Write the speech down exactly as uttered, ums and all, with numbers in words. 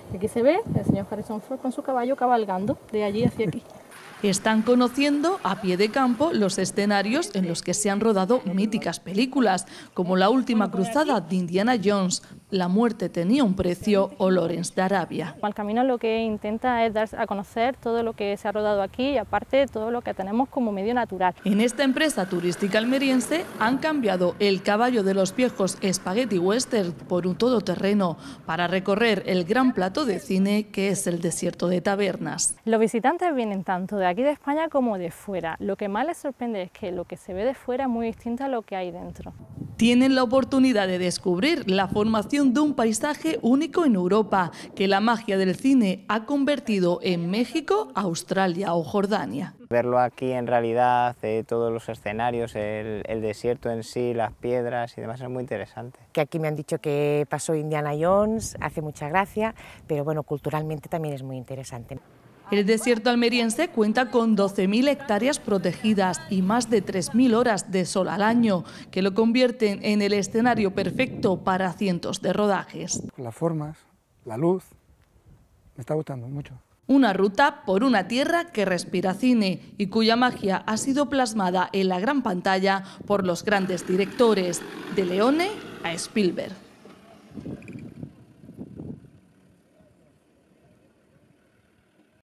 Aquí se ve el señor Harrison Ford con su caballo cabalgando de allí hacia aquí. Están conociendo a pie de campo los escenarios en los que se han rodado míticas películas, como La última cruzada de Indiana Jones, La muerte tenía un precio o Lawrence de Arabia. El camino lo que intenta es dar a conocer todo lo que se ha rodado aquí y aparte todo lo que tenemos como medio natural. En esta empresa turística almeriense han cambiado el caballo de los viejos Spaghetti Western por un todoterreno para recorrer el gran plato de cine que es el desierto de Tabernas. Los visitantes vienen tanto de aquí de España como de fuera. Lo que más les sorprende es que lo que se ve de fuera es muy distinto a lo que hay dentro. Tienen la oportunidad de descubrir la formación de un paisaje único en Europa, que la magia del cine ha convertido en México, Australia o Jordania. Verlo aquí en realidad, eh, todos los escenarios, el, el desierto en sí, las piedras y demás es muy interesante. Que aquí me han dicho que pasó Indiana Jones, hace mucha gracia, pero bueno, culturalmente también es muy interesante. El desierto almeriense cuenta con doce mil hectáreas protegidas y más de tres mil horas de sol al año, que lo convierten en el escenario perfecto para cientos de rodajes. Las formas, la luz, me está gustando mucho. Una ruta por una tierra que respira cine y cuya magia ha sido plasmada en la gran pantalla por los grandes directores, de Leone a Spielberg.